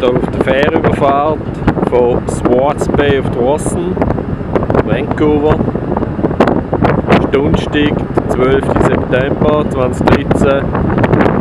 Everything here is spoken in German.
hier auf der Fährüberfahrt von Swartz Bay auf Dawson, Vancouver. Es ist Donnerstag, der 12. September 2013.